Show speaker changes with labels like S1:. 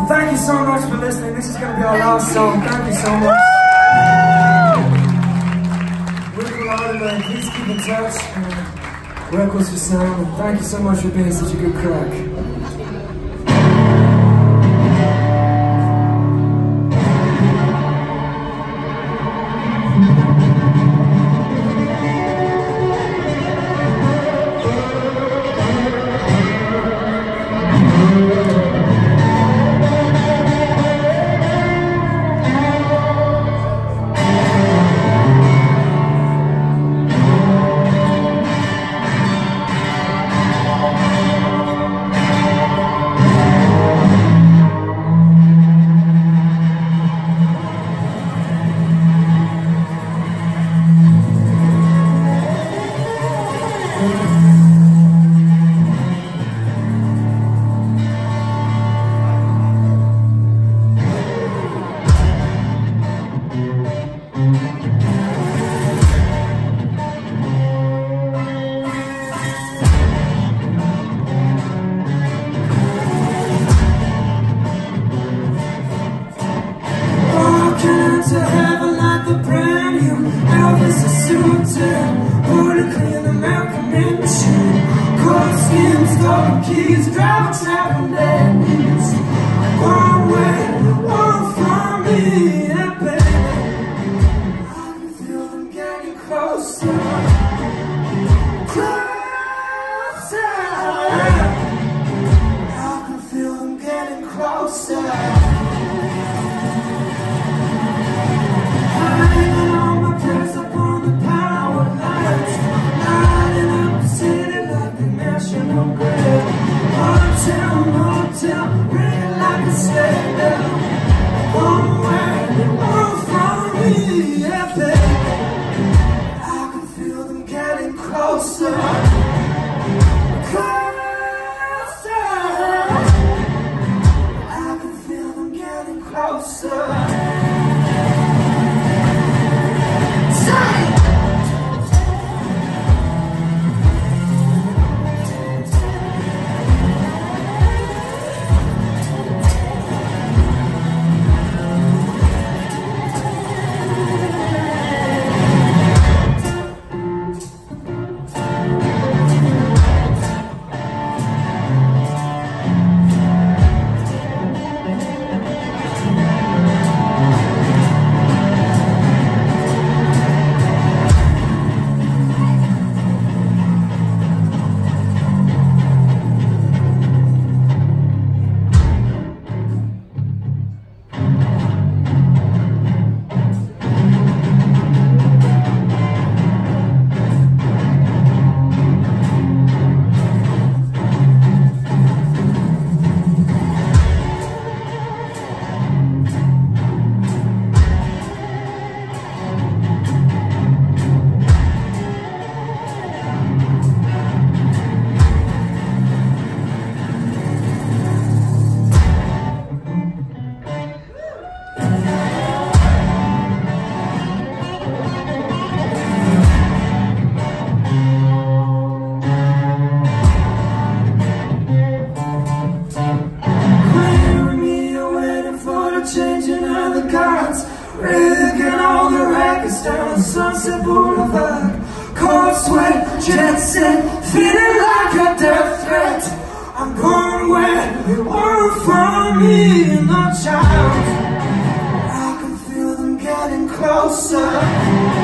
S1: Thank you so much for listening. This is going to be our last song. Thank you so much. We're Colorado, please keep in touch. Records for sound. And thank you so much for being such a good crack. To heaven like the brand new Elvis is suited, politically an American machine. Cold skins, golden keys, driver traveling ladies. One way, one from me, yeah, baby. I can feel them getting closer, closer. I can feel them getting closer. Closer, closer. I can feel them getting closer. Changing of the cards, rigging all the records down on Sunset Boulevard. Cold sweat, jet set, feeling like a death threat. I'm going where you want from me, no child. I can feel them getting closer.